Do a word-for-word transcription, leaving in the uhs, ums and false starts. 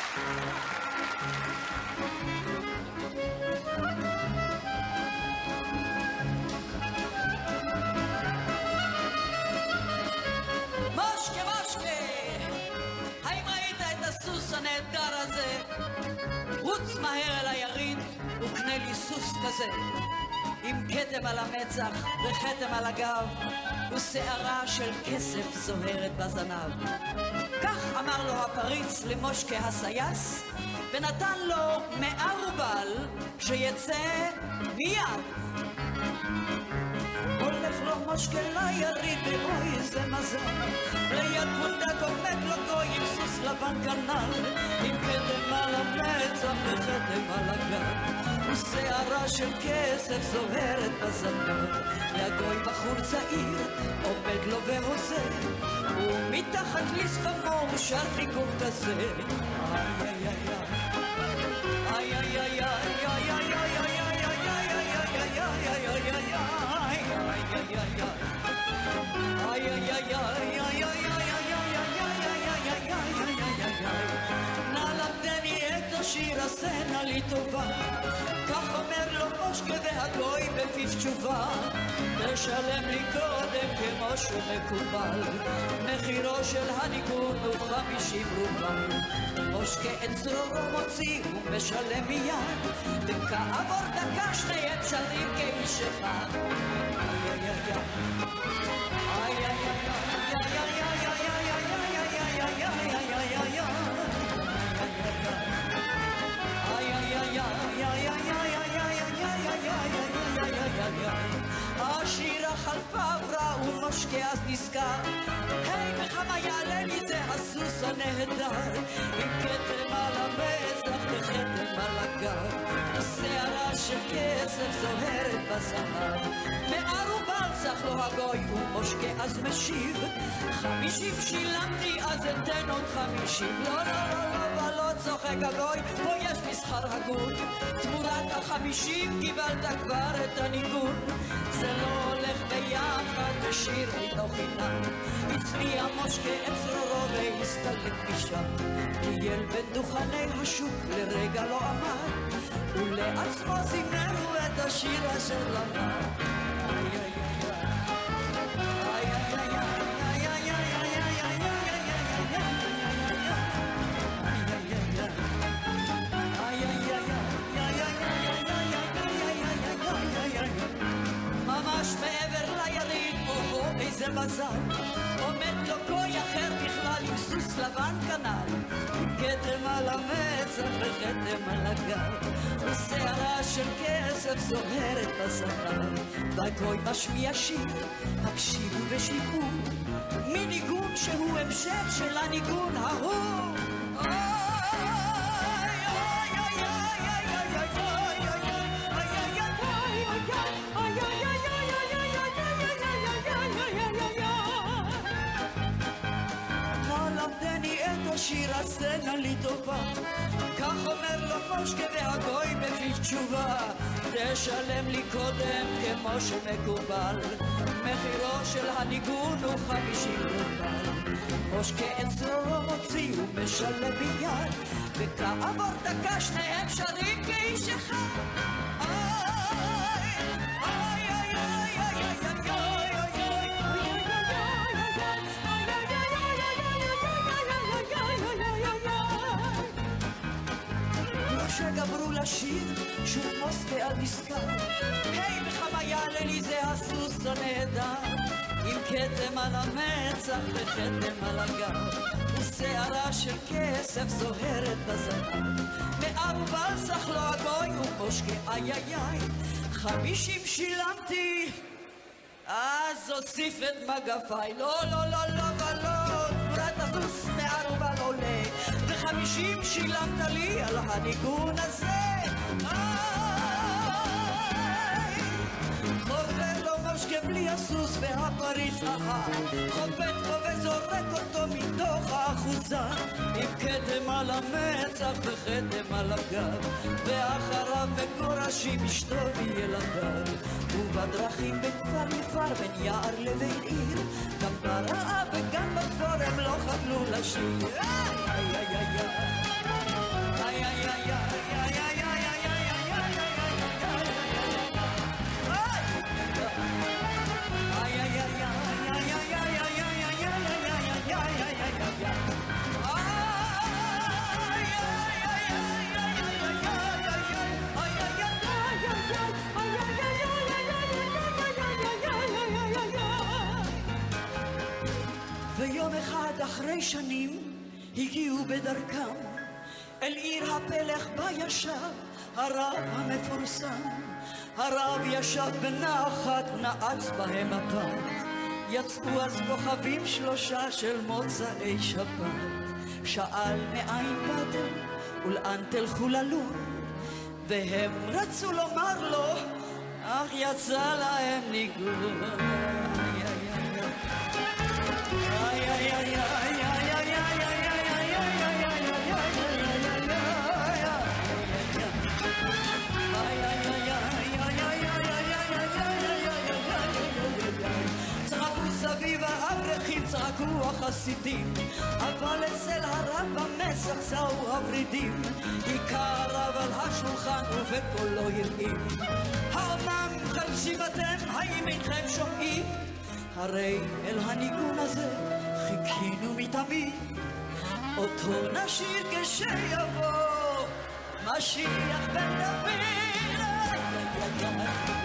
מושקה מושקה, האם ראית את הסוס הנהדר הזה? רוץ מהר אל היריד וקנה לי סוס כזה, עם כתם על המצח וכתם על הגב ושערה של כסף זוהרת בזנב. כך אמר לו הפריץ למושקה הסייס, ונתן לו מאה רובל שיצא מיד. הולך לו מושקה ליריד ואוי זה מזל, ליד פונדק עומד לו גוי עם סוס לבן כנל, עם כתם על המצח וכתם על הגב ושערה של כסף זוהרת בזנב. והגוי בחור צעיר עומד לו והוזה, ומתחת לשפמו שר ניגון כזה. איי איי איי איי איי איי איי נא למדני את השיר עשה נא לי טובה, כך אומר לו מושקה והגוי בפיו תשובה, תשלם לי קודם כמו שמקובל, מחירו של הניגון הוא חמישים רובל. מושקה את צרורו מוציא ומשלם מיד, וכעבור דקה שניהם שרים כאיש אחד. איי איי השירה חלפה עברה ומושקה אז נזכר, היי בכמה יעלה לי זה הסוס הנהדר, עם כתם על המצח וכתם על הגב ושערה של כסף זוהרת בזנב. מאה רובל סך לו הגוי ומושקה אז משיב, חמישים שילמתי אז אתן עוד חמישים. לא לא לא לא ולא צוחק הגוי, פה יש מסחר הגון, תמורת החמישים קיבלת כבר את הניגון. זה לא הולך ביחד בשיר אינו חינם, הצניע מושקה את צרורו והסתלק משם, טייל בין דוכני השוק לרגע לא עמד, ולעצמו זימרו את השיר אשר למד. ממש מעבר ליריד, או איזה מזל, עומד לו גוי אחר בכלל עם סוס לבן כנל, עם כתם על המצח וכתם על הגב ושערה של כסף זוהרת בזנב. והגוי משמיע שיר, הקשיבו ושיפו, מניגון שהוא המשך של הניגון ההוא. השיר עשה נא לי טובה, כך אומר לו מושקה והגוי בפיו תשובה, תשלם לי קודם כמו שמקובל, מחירו של הניגון הוא חמישים רובל. מושקה את צרורו מוציא ומשלם מיד, וכעבור דקה שניהם שרים כאיש אחד. כשגברו לשיר שוב מושקה על נזכר, היי בכמה יעלה לי זה הסוס הנהדר, עם כתם על המצח וכתם על הגב ושערה של כסף זוהרת בזנב. מאה רובל סך לו הגוי ומושקה איי איי איי, חמישים שילמתי אז אוסיף את מגפיי. לא לא לא לא ולא, תמורת הסוס מאה רובל עולה, וחמישים שילמת לי על הניגון הזה. חוזר לו מושקה בלי הסוס והפריץ ההר, חובט בו וזורק אותו מתוך האחוזה, עם כתם על המצח וכתם על הגב, ואחריו מגורשים אשתו וילדיו. ובדרכים בין כפר לכפר, בין יער לבין עיר, גם ברעה וגם בכפור הם לא חדלו לשיר. איי איי איי איי אחרי שנים הגיעו בדרכם אל עיר הפלך בה ישב הרב המפורסם. הרב ישב בנחת, נעץ בהם הפת. יצאו אז כוכבים שלושה של מוצאי שבת. שאל מאין באתם ולאן תלכו ללון, והם רצו לומר לו, אך יצא להם ניגון. איי איי איי איי איי איי סביב האברכים צעקו החסידים, אבל אצל הרב במסך צאו הורידים. היכה הרב על השולחן ובקולו הרעים, האומנם חרשים אתם, האם אינכם שומעים? הרי אל הניגון הזה חיכינו מתמיד, אותו נשיר כשיבוא משיח בן דוד.